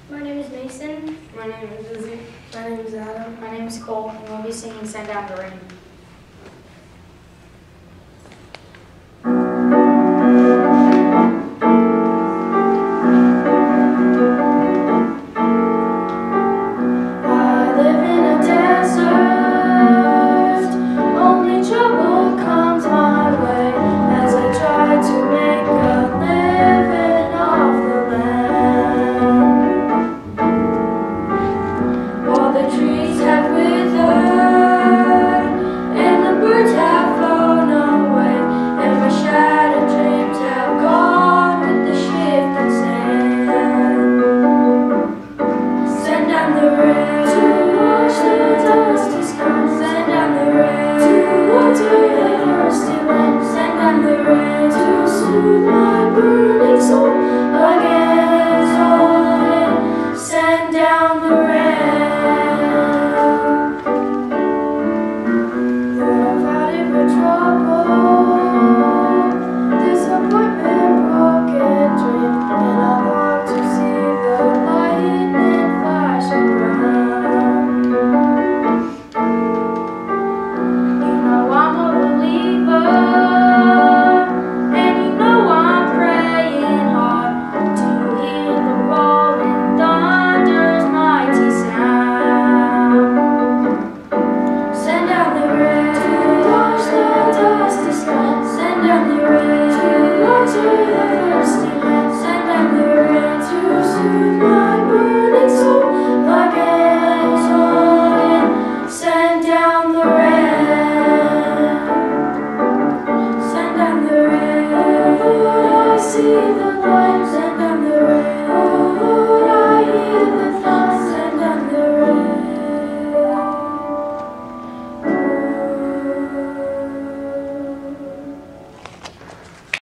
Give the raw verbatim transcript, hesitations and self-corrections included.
My name is Mason. My name is Izzy. My name is Adam. My name is Cole, and we'll be singing Send Down the Rain.